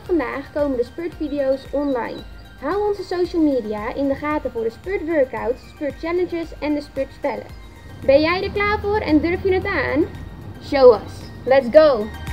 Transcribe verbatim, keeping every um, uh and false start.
vandaag komen de Spurd video's online. Hou onze social media in de gaten voor de Spurd workouts, Spurd challenges en de Spurd spellen. Ben jij er klaar voor en durf je het aan? Show us! Let's go!